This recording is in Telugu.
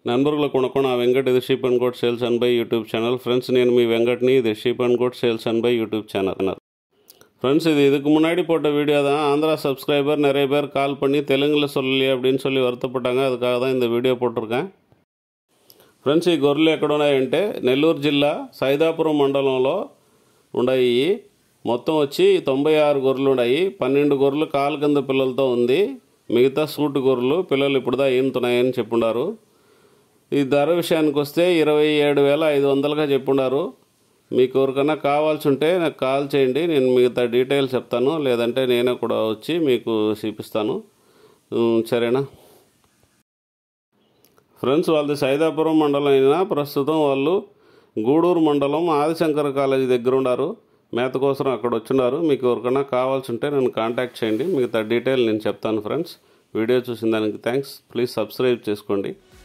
నన్బర్గుల కొనుక్కోణ వెంకట్ ఇది sheep and goat sales and buy YouTube channel. Friends నేను మీ வெங்கட்னி இது sheep and goat sales and buy YouTube channel. Friends இதுக்கு முன்னாடி போட்ட வீடியோ தான். ஆந்திரா சப்ஸ்கிரைபர் நிறைய பேர் கால் பண்ணி தெலுங்கில் சொல்லலையே அப்படின்னு சொல்லி வருத்தப்பட்டாங்க. அதுக்காக தான் இந்த వీడియో పోట్టుర్కேன். ఫ్రెండ్స్ ఈ గొర్రెలు ఎక్కడ ఉన్నాయంటే నెల్లూరు జిల్లా సైదాపురం మండలంలో ఉన్నాయి. మొత్తం వచ్చి 96 గొర్రెలు ఉన్నాయి. 12 గొర్రెలు కాలు కింద పిల్లలతో ఉంది. మిగతా సూటు గొర్రెలు పిల్లలు ఇప్పుడుదా ఈనుతున్నాయని చెప్పుండారు. ఈ ధర విషయానికి వస్తే 27,500గా చెప్పుండారు. మీకు ఎవరికైనా కావాల్సి ఉంటే నాకు కాల్ చేయండి, నేను మిగతా డీటెయిల్స్ చెప్తాను. లేదంటే నేనే కూడా వచ్చి మీకు చూపిస్తాను. సరేనా ఫ్రెండ్స్, వాళ్ళది సైదాపురం మండలం అయినా ప్రస్తుతం వాళ్ళు గూడూరు మండలం ఆదిశంకర కాలేజీ దగ్గర ఉన్నారు. మేత కోసం అక్కడ వచ్చిన్నారు. మీకు ఎవరికైనా కావాల్సి ఉంటే నన్ను కాంటాక్ట్ చేయండి. మిగతా డీటెయిల్ నేను చెప్తాను. ఫ్రెండ్స్ వీడియో చూసిన దానికి థ్యాంక్స్. ప్లీజ్ సబ్స్క్రైబ్ చేసుకోండి.